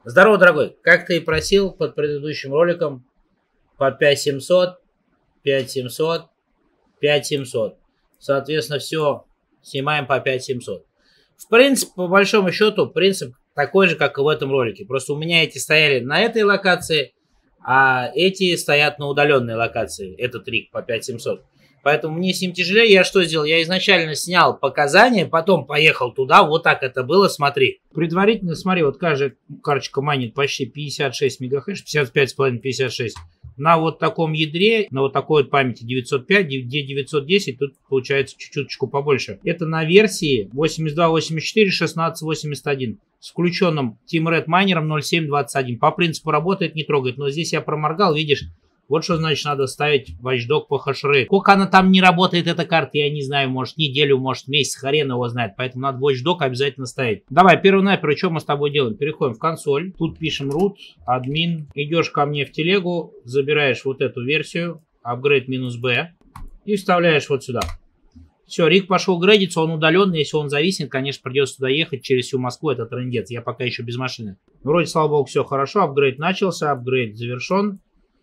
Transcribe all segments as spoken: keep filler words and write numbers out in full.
Здорово, дорогой. Как ты и просил под предыдущим роликом, по пять семьсот, пять семьсот, пять семьсот. Соответственно, все снимаем по пять семьсот. В принципе, по большому счету, принцип такой же, как и в этом ролике. Просто у меня эти стояли на этой локации, а эти стоят на удаленной локации. Этот риг по пять семьсот. Поэтому мне с ним тяжелее. Я что сделал? Я изначально снял показания, потом поехал туда. Вот так это было, смотри. Предварительно, смотри, вот каждая карточка майнит почти пятьдесят шесть мегахэш, пятьдесят пять и пять, пятьдесят шесть. На вот таком ядре, на вот такой вот памяти девятьсот пять, где девятьсот десять, тут получается чуть-чуточку побольше. Это на версии восемьдесят два восемьдесят четыре шестнадцать восемьдесят один с включенным Team Red майнером ноль семь двадцать один. По принципу работает, не трогает. Но здесь я проморгал, видишь? Вот что значит надо ставить Watchdog по хешрейт. Сколько она там не работает, эта карта, я не знаю, может неделю, может месяц, хрен его знает. Поэтому надо Watchdog обязательно ставить. Давай, первый-наперво, что мы с тобой делаем? Переходим в консоль. Тут пишем root, admin. Идешь ко мне в телегу, забираешь вот эту версию, upgrade-b, и вставляешь вот сюда. Все, риг пошел грейдиться, он удаленный. Если он зависнет, конечно, придется туда ехать через всю Москву. Это трындец. Я пока еще без машины. Вроде, слава богу, все хорошо. Апгрейд начался, апгрейд завершен.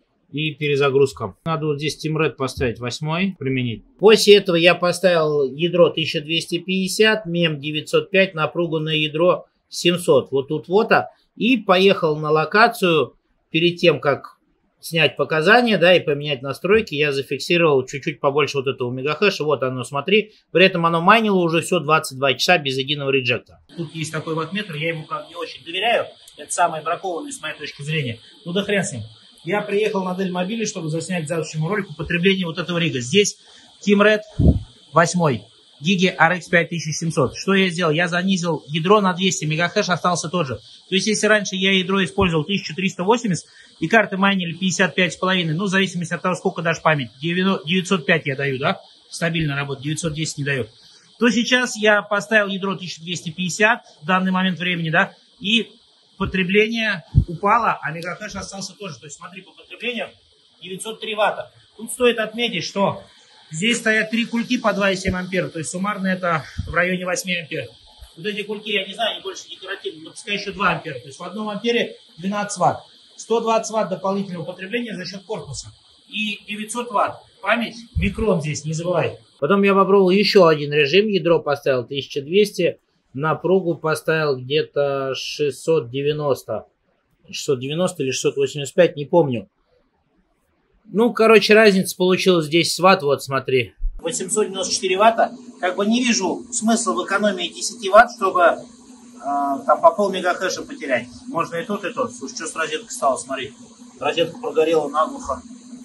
И перезагрузка. Надо вот здесь Team Red поставить восьмой, применить. После этого я поставил ядро тысяча двести пятьдесят, мем девятьсот пять, напругу на ядро семьсот. Вот тут вот. И поехал на локацию. Перед тем, как снять показания, да, и поменять настройки, я зафиксировал чуть-чуть побольше вот этого мегахэша. Вот оно, смотри. При этом оно майнило уже все двадцать два часа без единого реджекта. Тут есть такой ваттметр, я ему как не очень доверяю. Это самый бракованный с моей точки зрения. Ну да хрен с ним. Я приехал на Dell Mobile, чтобы заснять к завтрашнему ролику потребление вот этого рига. Здесь Team Red восемь, Gigi ар икс пять тысяч семьсот. Что я сделал? Я занизил ядро на двести, мегахэш остался тот же. То есть, если раньше я ядро использовал тысяча триста восемьдесят, и карты майнили пятьдесят пять и пять, ну, в зависимости от того, сколько дашь память. девятьсот пять я даю, да? Стабильно работает, девятьсот десять не даю. То сейчас я поставил ядро тысяча двести пятьдесят в данный момент времени, да? И потребление упало, а мегахэш остался тоже. То есть смотри, по потреблению девятьсот три ватта. Тут стоит отметить, что здесь стоят три кульки по два и семь ампера. То есть суммарно это в районе восьми ампер. Вот эти кульки, я не знаю, они больше декоративные, но пускай еще два ампера. То есть в одном ампере двенадцать ватт. сто двадцать ватт дополнительного потребления за счет корпуса. И девятьсот ватт. Память, микрон здесь, не забывай. Потом я попробовал еще один режим. Ядро поставил тысяча двести. Напругу поставил где-то шестьсот девяносто. шестьсот девяносто или шестьсот восемьдесят пять, не помню. Ну, короче, разница получилась десять ватт, вот смотри. восемьсот девяносто четыре ватта. Как бы не вижу смысла в экономии десять ватт, чтобы э, там по пол мегахэша потерять. Можно и тот, и тот. Слушай, что с розеткой стало, смотри. Розетка прогорела наглухо.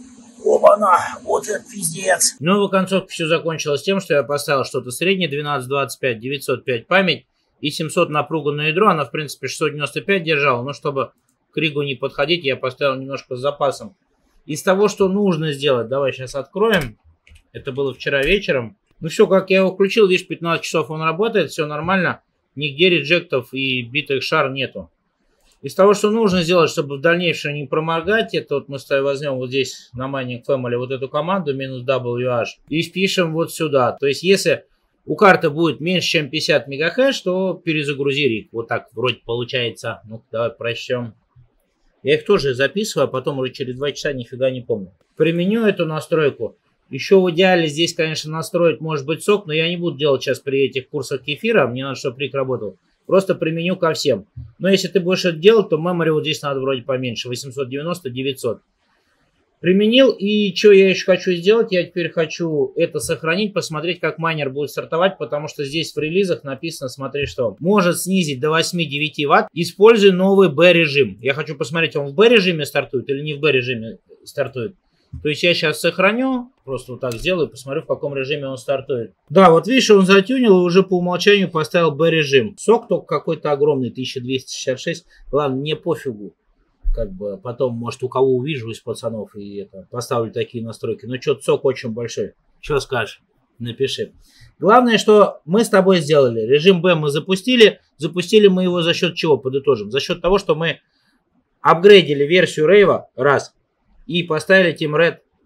Оба-на, вот это пиздец. Ну, в концовке все закончилось тем, что я поставил что-то среднее, двенадцать двадцать пять, девятьсот пять память и семьсот напругу на ядро. Она, в принципе, шестьсот девяносто пять держала, но чтобы к ригу не подходить, я поставил немножко с запасом. Из того, что нужно сделать, давай сейчас откроем. Это было вчера вечером. Ну все, как я его включил, видишь, пятнадцать часов он работает, все нормально. Нигде реджектов и битых шар нету. Из того, что нужно сделать, чтобы в дальнейшем не проморгать, это вот мы с тобой возьмем вот здесь на Mining Family вот эту команду, минус дабл ю эйч, и впишем вот сюда. То есть, если у карты будет меньше, чем пятьдесят мегахэш, то перезагрузи риг. Вот так вроде получается. Ну, давай прочтем. Я их тоже записываю, а потом уже через два часа нифига не помню. Применю эту настройку. Еще в идеале здесь, конечно, настроить может быть сок, но я не буду делать сейчас при этих курсах кефира. Мне надо, чтобы риг работал. Просто применю ко всем. Но если ты будешь это делать, то memory вот здесь надо вроде поменьше. восемьсот девяносто, девятьсот. Применил. И что я еще хочу сделать? Я теперь хочу это сохранить, посмотреть, как майнер будет стартовать. Потому что здесь в релизах написано, смотри, что может снизить до восьми-девяти ватт. Используя новый B-режим. Я хочу посмотреть, он в B-режиме стартует или не в B-режиме стартует. То есть я сейчас сохраню, просто вот так сделаю, посмотрю, в каком режиме он стартует. Да, вот видишь, он затюнил и уже по умолчанию поставил B-режим. Сок только какой-то огромный, тысяча двести шестьдесят шесть. Ладно, мне пофигу. Как бы потом, может, у кого увижу из пацанов и это, поставлю такие настройки. Но что-то сок очень большой. Что скажешь? Напиши. Главное, что мы с тобой сделали. Режим B мы запустили. Запустили мы его за счет чего? Подытожим. За счет того, что мы апгрейдили версию рейва. Раз. И поставили Team Red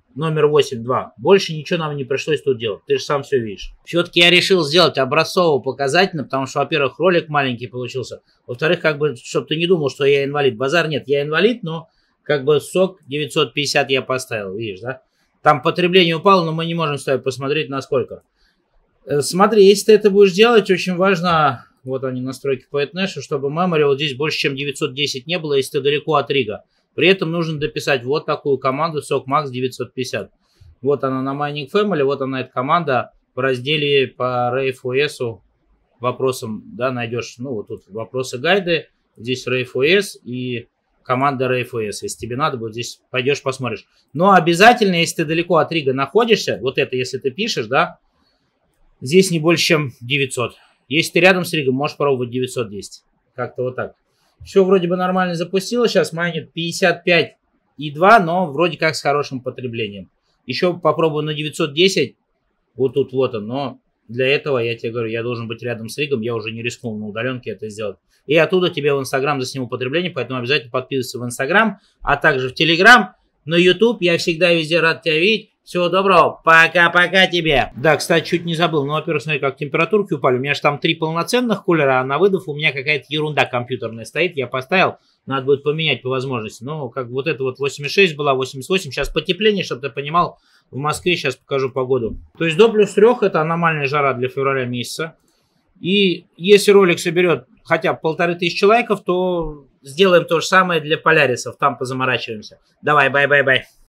номер восемь два. Больше ничего нам не пришлось тут делать. Ты же сам все видишь. Все-таки я решил сделать образцово-показательно, потому что, во-первых, ролик маленький получился. Во-вторых, как бы, чтобы ты не думал, что я инвалид. Базар нет, я инвалид, но как бы сок девятьсот пятьдесят я поставил, видишь, да? Там потребление упало, но мы не можем с тобой посмотреть, насколько. Смотри, если ты это будешь делать, очень важно, вот они настройки по Etnash, чтобы memory вот здесь больше, чем девятьсот десять не было, если ты далеко от рига. При этом нужно дописать вот такую команду sockmax девятьсот пятьдесят. Вот она на Mining Family, вот она эта команда в разделе по RaveOS вопросам, да, найдешь, ну вот тут вопросы гайды, здесь RaveOS и команда RaveOS. Если тебе надо будет, здесь пойдешь посмотришь. Но обязательно, если ты далеко от рига находишься, вот это если ты пишешь, да, здесь не больше, чем девятьсот. Если ты рядом с ригом, можешь пробовать девятьсот десять. Как-то вот так. Все вроде бы нормально запустилось. Сейчас майнит пятьдесят пять и два, но вроде как с хорошим потреблением. Еще попробую на девятьсот десять. Вот тут вот он. Но для этого, я тебе говорю, я должен быть рядом с ригом. Я уже не рискнул на удаленке это сделать. И оттуда тебе в Инстаграм засниму потребление. Поэтому обязательно подписывайся в Инстаграм, а также в Телеграм, на Ютуб. Я всегда везде рад тебя видеть. Всего доброго. Пока-пока тебе. Да, кстати, чуть не забыл. Ну, во-первых, смотри, как температурки упали. У меня же там три полноценных кулера, а на выдав у меня какая-то ерунда компьютерная стоит. Я поставил. Надо будет поменять по возможности. Ну, как вот это вот восемьдесят шесть была, восемьдесят восемь. Сейчас потепление, чтобы ты понимал. В Москве сейчас покажу погоду. То есть до плюс трех это аномальная жара для февраля месяца. И если ролик соберет хотя бы полторы тысячи лайков, то сделаем то же самое для полярисов. Там позаморачиваемся. Давай, бай-бай-бай.